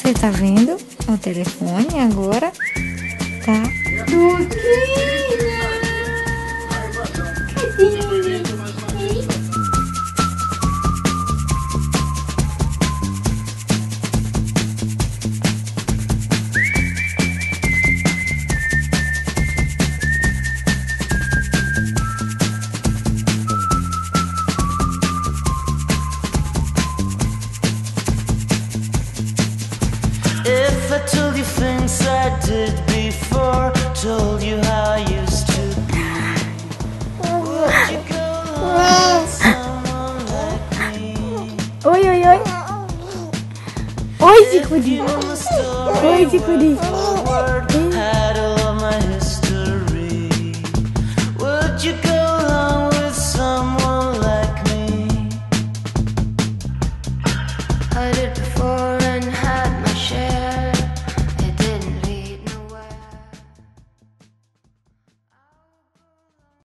você tá vendo o telefone agora, tá? Luquinha! If I told you things I did before, told you how I used to be, would you go along with someone like me? Oi, oi, oi. Oi, Zicuri. You know my story Oi, Zicuri. word for word, had all of my history. Would you go along with someone like me? I did before.